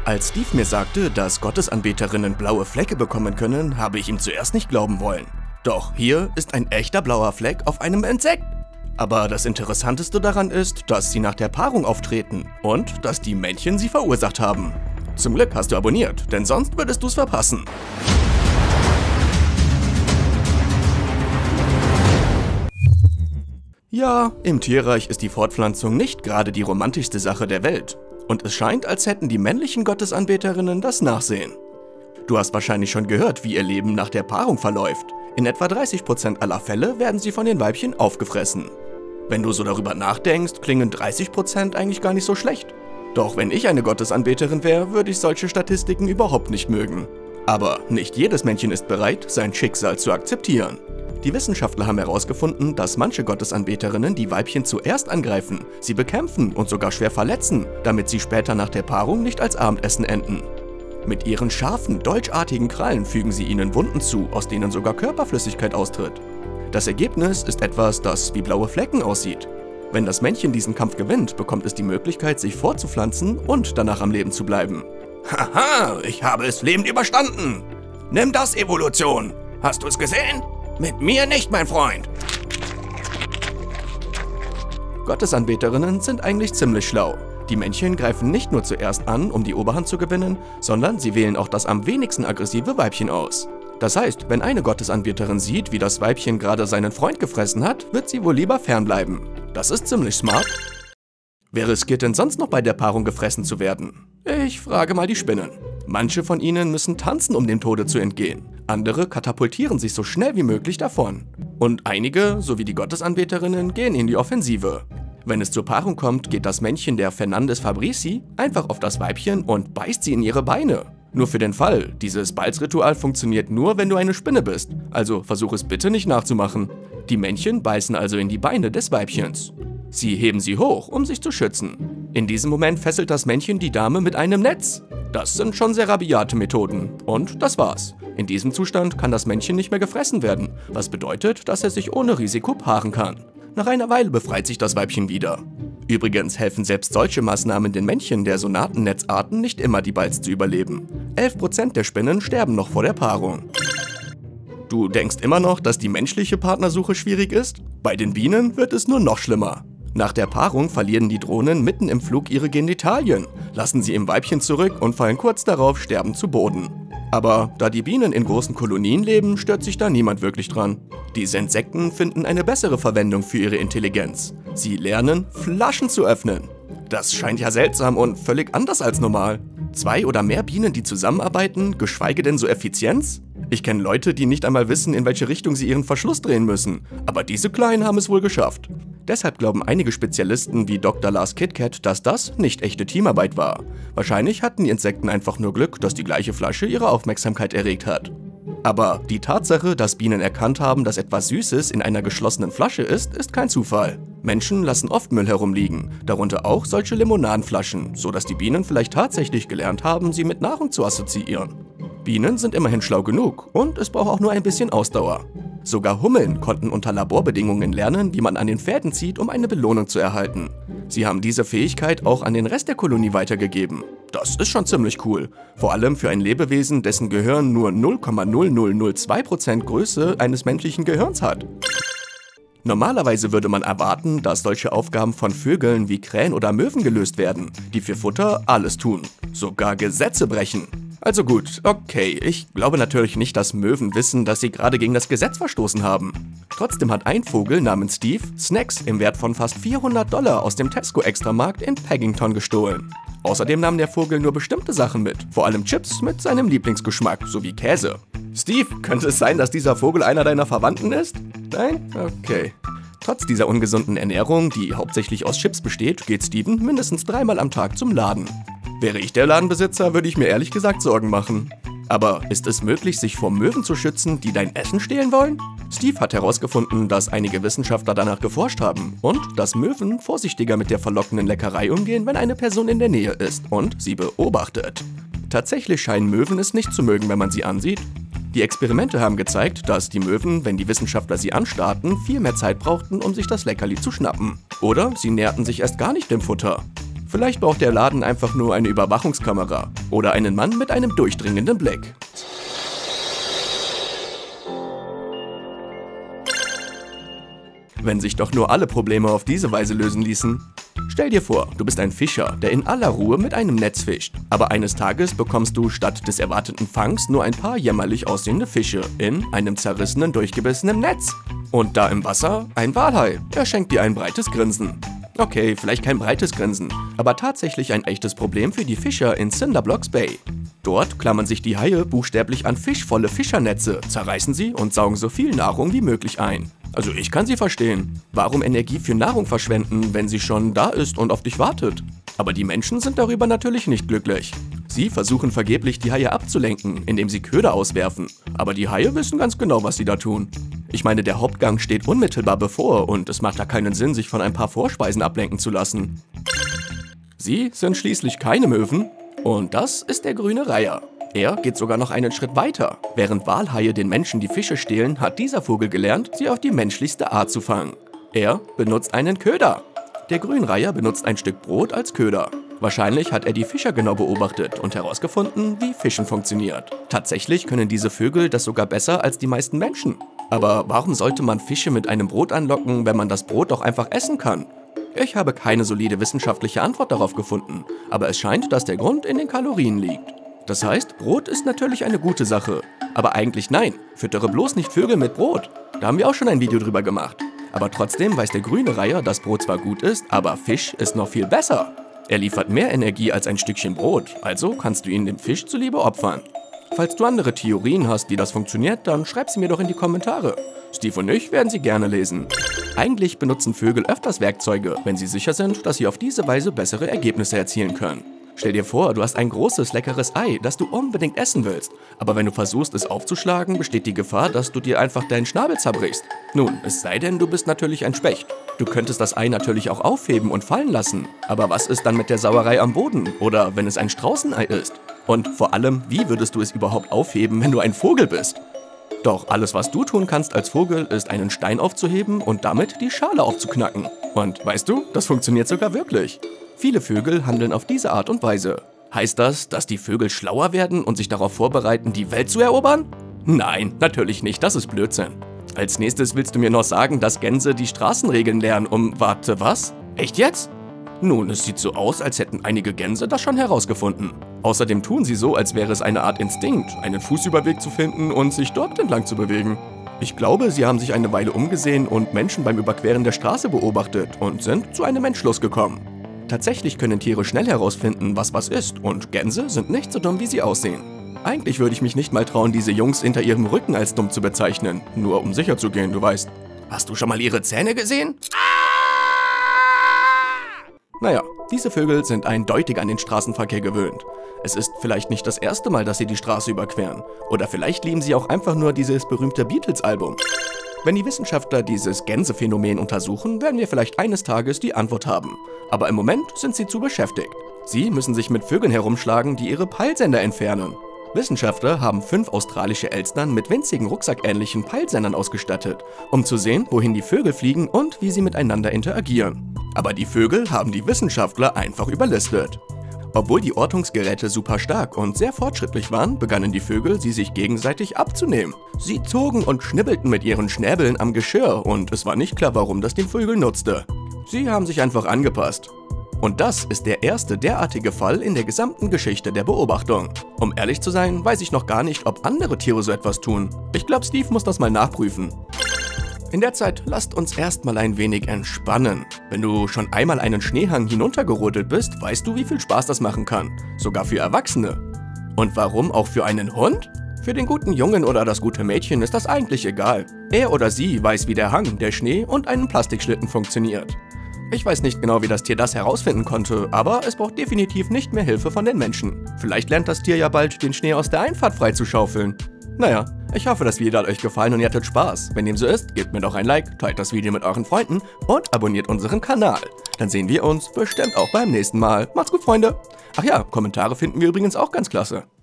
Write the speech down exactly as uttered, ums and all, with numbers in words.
Als Steve mir sagte, dass Gottesanbeterinnen blaue Flecke bekommen können, habe ich ihm zuerst nicht glauben wollen. Doch hier ist ein echter blauer Fleck auf einem Insekt. Aber das Interessanteste daran ist, dass sie nach der Paarung auftreten und dass die Männchen sie verursacht haben. Zum Glück hast du abonniert, denn sonst würdest du es verpassen. Ja, im Tierreich ist die Fortpflanzung nicht gerade die romantischste Sache der Welt. Und es scheint, als hätten die männlichen Gottesanbeterinnen das Nachsehen. Du hast wahrscheinlich schon gehört, wie ihr Leben nach der Paarung verläuft. In etwa dreißig Prozent aller Fälle werden sie von den Weibchen aufgefressen. Wenn du so darüber nachdenkst, klingen dreißig Prozent eigentlich gar nicht so schlecht. Doch wenn ich eine Gottesanbeterin wäre, würde ich solche Statistiken überhaupt nicht mögen. Aber nicht jedes Männchen ist bereit, sein Schicksal zu akzeptieren. Die Wissenschaftler haben herausgefunden, dass manche Gottesanbeterinnen die Weibchen zuerst angreifen, sie bekämpfen und sogar schwer verletzen, damit sie später nach der Paarung nicht als Abendessen enden. Mit ihren scharfen, dolchartigen Krallen fügen sie ihnen Wunden zu, aus denen sogar Körperflüssigkeit austritt. Das Ergebnis ist etwas, das wie blaue Flecken aussieht. Wenn das Männchen diesen Kampf gewinnt, bekommt es die Möglichkeit, sich fortzupflanzen und danach am Leben zu bleiben. Haha, ich habe es lebend überstanden! Nimm das, Evolution! Hast du es gesehen? Mit mir nicht, mein Freund! Gottesanbeterinnen sind eigentlich ziemlich schlau. Die Männchen greifen nicht nur zuerst an, um die Oberhand zu gewinnen, sondern sie wählen auch das am wenigsten aggressive Weibchen aus. Das heißt, wenn eine Gottesanbeterin sieht, wie das Weibchen gerade seinen Freund gefressen hat, wird sie wohl lieber fernbleiben. Das ist ziemlich smart. Wer riskiert denn sonst noch bei der Paarung gefressen zu werden? Ich frage mal die Spinnen. Manche von ihnen müssen tanzen, um dem Tode zu entgehen. Andere katapultieren sich so schnell wie möglich davon. Und einige, so wie die Gottesanbeterinnen, gehen in die Offensive. Wenn es zur Paarung kommt, geht das Männchen der Fernandes Fabrici einfach auf das Weibchen und beißt sie in ihre Beine. Nur für den Fall, dieses Balzritual funktioniert nur, wenn du eine Spinne bist. Also versuch es bitte nicht nachzumachen. Die Männchen beißen also in die Beine des Weibchens. Sie heben sie hoch, um sich zu schützen. In diesem Moment fesselt das Männchen die Dame mit einem Netz. Das sind schon sehr rabiate Methoden. Und das war's. In diesem Zustand kann das Männchen nicht mehr gefressen werden, was bedeutet, dass er sich ohne Risiko paaren kann. Nach einer Weile befreit sich das Weibchen wieder. Übrigens helfen selbst solche Maßnahmen den Männchen der Sonatennetzarten nicht immer, die Balz zu überleben. elf Prozent der Spinnen sterben noch vor der Paarung. Du denkst immer noch, dass die menschliche Partnersuche schwierig ist? Bei den Bienen wird es nur noch schlimmer. Nach der Paarung verlieren die Drohnen mitten im Flug ihre Genitalien, lassen sie im Weibchen zurück und fallen kurz darauf sterbend zu Boden. Aber da die Bienen in großen Kolonien leben, stört sich da niemand wirklich dran. Diese Insekten finden eine bessere Verwendung für ihre Intelligenz. Sie lernen, Flaschen zu öffnen. Das scheint ja seltsam und völlig anders als normal. Zwei oder mehr Bienen, die zusammenarbeiten, geschweige denn so Effizienz? Ich kenne Leute, die nicht einmal wissen, in welche Richtung sie ihren Verschluss drehen müssen. Aber diese Kleinen haben es wohl geschafft. Deshalb glauben einige Spezialisten wie Doktor Lars KitKat, dass das nicht echte Teamarbeit war. Wahrscheinlich hatten die Insekten einfach nur Glück, dass die gleiche Flasche ihre Aufmerksamkeit erregt hat. Aber die Tatsache, dass Bienen erkannt haben, dass etwas Süßes in einer geschlossenen Flasche ist, ist kein Zufall. Menschen lassen oft Müll herumliegen, darunter auch solche Limonadenflaschen, sodass die Bienen vielleicht tatsächlich gelernt haben, sie mit Nahrung zu assoziieren. Bienen sind immerhin schlau genug und es braucht auch nur ein bisschen Ausdauer. Sogar Hummeln konnten unter Laborbedingungen lernen, wie man an den Fäden zieht, um eine Belohnung zu erhalten. Sie haben diese Fähigkeit auch an den Rest der Kolonie weitergegeben. Das ist schon ziemlich cool, vor allem für ein Lebewesen, dessen Gehirn nur null Komma null null null zwei Prozent Größe eines menschlichen Gehirns hat. Normalerweise würde man erwarten, dass solche Aufgaben von Vögeln wie Krähen oder Möwen gelöst werden, die für Futter alles tun, sogar Gesetze brechen. Also gut, okay, ich glaube natürlich nicht, dass Möwen wissen, dass sie gerade gegen das Gesetz verstoßen haben. Trotzdem hat ein Vogel namens Steve Snacks im Wert von fast vierhundert Dollar aus dem Tesco-Extramarkt in Paddington gestohlen. Außerdem nahm der Vogel nur bestimmte Sachen mit, vor allem Chips mit seinem Lieblingsgeschmack sowie Käse. Steve, könnte es sein, dass dieser Vogel einer deiner Verwandten ist? Nein? Okay. Trotz dieser ungesunden Ernährung, die hauptsächlich aus Chips besteht, geht Steven mindestens dreimal am Tag zum Laden. Wäre ich der Ladenbesitzer, würde ich mir ehrlich gesagt Sorgen machen. Aber ist es möglich, sich vor Möwen zu schützen, die dein Essen stehlen wollen? Steve hat herausgefunden, dass einige Wissenschaftler danach geforscht haben und dass Möwen vorsichtiger mit der verlockenden Leckerei umgehen, wenn eine Person in der Nähe ist und sie beobachtet. Tatsächlich scheinen Möwen es nicht zu mögen, wenn man sie ansieht. Die Experimente haben gezeigt, dass die Möwen, wenn die Wissenschaftler sie anstarrten, viel mehr Zeit brauchten, um sich das Leckerli zu schnappen. Oder sie näherten sich erst gar nicht dem Futter. Vielleicht braucht der Laden einfach nur eine Überwachungskamera oder einen Mann mit einem durchdringenden Blick. Wenn sich doch nur alle Probleme auf diese Weise lösen ließen. Stell dir vor, du bist ein Fischer, der in aller Ruhe mit einem Netz fischt. Aber eines Tages bekommst du statt des erwarteten Fangs nur ein paar jämmerlich aussehende Fische in einem zerrissenen, durchgebissenen Netz. Und da im Wasser ein Walhai. Er schenkt dir ein breites Grinsen. Okay, vielleicht kein breites Grinsen, aber tatsächlich ein echtes Problem für die Fischer in Cinderblocks Bay. Dort klammern sich die Haie buchstäblich an fischvolle Fischernetze, zerreißen sie und saugen so viel Nahrung wie möglich ein. Also ich kann sie verstehen. Warum Energie für Nahrung verschwenden, wenn sie schon da ist und auf dich wartet? Aber die Menschen sind darüber natürlich nicht glücklich. Sie versuchen vergeblich, die Haie abzulenken, indem sie Köder auswerfen. Aber die Haie wissen ganz genau, was sie da tun. Ich meine, der Hauptgang steht unmittelbar bevor und es macht da keinen Sinn, sich von ein paar Vorspeisen ablenken zu lassen. Sie sind schließlich keine Möwen. Und das ist der grüne Reiher. Er geht sogar noch einen Schritt weiter. Während Walhaie den Menschen die Fische stehlen, hat dieser Vogel gelernt, sie auf die menschlichste Art zu fangen. Er benutzt einen Köder. Der Grünreiher benutzt ein Stück Brot als Köder. Wahrscheinlich hat er die Fischer genau beobachtet und herausgefunden, wie Fischen funktioniert. Tatsächlich können diese Vögel das sogar besser als die meisten Menschen. Aber warum sollte man Fische mit einem Brot anlocken, wenn man das Brot doch einfach essen kann? Ich habe keine solide wissenschaftliche Antwort darauf gefunden, aber es scheint, dass der Grund in den Kalorien liegt. Das heißt, Brot ist natürlich eine gute Sache. Aber eigentlich nein, füttere bloß nicht Vögel mit Brot. Da haben wir auch schon ein Video drüber gemacht. Aber trotzdem weiß der grüne Reiher, dass Brot zwar gut ist, aber Fisch ist noch viel besser. Er liefert mehr Energie als ein Stückchen Brot, also kannst du ihn dem Fisch zuliebe opfern. Falls du andere Theorien hast, wie das funktioniert, dann schreib sie mir doch in die Kommentare. Steve und ich werden sie gerne lesen. Eigentlich benutzen Vögel öfters Werkzeuge, wenn sie sicher sind, dass sie auf diese Weise bessere Ergebnisse erzielen können. Stell dir vor, du hast ein großes, leckeres Ei, das du unbedingt essen willst. Aber wenn du versuchst, es aufzuschlagen, besteht die Gefahr, dass du dir einfach deinen Schnabel zerbrichst. Nun, es sei denn, du bist natürlich ein Specht. Du könntest das Ei natürlich auch aufheben und fallen lassen. Aber was ist dann mit der Sauerei am Boden? Oder wenn es ein Straußenei ist? Und vor allem, wie würdest du es überhaupt aufheben, wenn du ein Vogel bist? Doch alles, was du tun kannst als Vogel, ist einen Stein aufzuheben und damit die Schale aufzuknacken. Und weißt du, das funktioniert sogar wirklich. Viele Vögel handeln auf diese Art und Weise. Heißt das, dass die Vögel schlauer werden und sich darauf vorbereiten, die Welt zu erobern? Nein, natürlich nicht, das ist Blödsinn. Als nächstes willst du mir noch sagen, dass Gänse die Straßenregeln lernen, um... Warte, was? Echt jetzt? Nun, es sieht so aus, als hätten einige Gänse das schon herausgefunden. Außerdem tun sie so, als wäre es eine Art Instinkt, einen Fußüberweg zu finden und sich dort entlang zu bewegen. Ich glaube, sie haben sich eine Weile umgesehen und Menschen beim Überqueren der Straße beobachtet und sind zu einem Entschluss gekommen. Tatsächlich können Tiere schnell herausfinden, was was ist, und Gänse sind nicht so dumm, wie sie aussehen. Eigentlich würde ich mich nicht mal trauen, diese Jungs hinter ihrem Rücken als dumm zu bezeichnen, nur um sicher zu gehen, du weißt. Hast du schon mal ihre Zähne gesehen? Naja, diese Vögel sind eindeutig an den Straßenverkehr gewöhnt. Es ist vielleicht nicht das erste Mal, dass sie die Straße überqueren. Oder vielleicht lieben sie auch einfach nur dieses berühmte Beatles-Album. Wenn die Wissenschaftler dieses Gänsephänomen untersuchen, werden wir vielleicht eines Tages die Antwort haben. Aber im Moment sind sie zu beschäftigt. Sie müssen sich mit Vögeln herumschlagen, die ihre Peilsender entfernen. Wissenschaftler haben fünf australische Elstern mit winzigen rucksackähnlichen Peilsendern ausgestattet, um zu sehen, wohin die Vögel fliegen und wie sie miteinander interagieren. Aber die Vögel haben die Wissenschaftler einfach überlistet. Obwohl die Ortungsgeräte super stark und sehr fortschrittlich waren, begannen die Vögel, sie sich gegenseitig abzunehmen. Sie zogen und schnibbelten mit ihren Schnäbeln am Geschirr und es war nicht klar, warum das den Vögeln nutzte. Sie haben sich einfach angepasst. Und das ist der erste derartige Fall in der gesamten Geschichte der Beobachtung. Um ehrlich zu sein, weiß ich noch gar nicht, ob andere Tiere so etwas tun. Ich glaube, Steve muss das mal nachprüfen. In der Zeit lasst uns erstmal ein wenig entspannen. Wenn du schon einmal einen Schneehang hinuntergerodelt bist, weißt du, wie viel Spaß das machen kann. Sogar für Erwachsene. Und warum auch für einen Hund? Für den guten Jungen oder das gute Mädchen ist das eigentlich egal. Er oder sie weiß, wie der Hang, der Schnee und einen Plastikschlitten funktioniert. Ich weiß nicht genau, wie das Tier das herausfinden konnte, aber es braucht definitiv nicht mehr Hilfe von den Menschen. Vielleicht lernt das Tier ja bald, den Schnee aus der Einfahrt freizuschaufeln. Naja, ich hoffe, das Video hat euch gefallen und ihr hattet Spaß. Wenn dem so ist, gebt mir doch ein Like, teilt das Video mit euren Freunden und abonniert unseren Kanal. Dann sehen wir uns bestimmt auch beim nächsten Mal. Macht's gut, Freunde! Ach ja, Kommentare finden wir übrigens auch ganz klasse.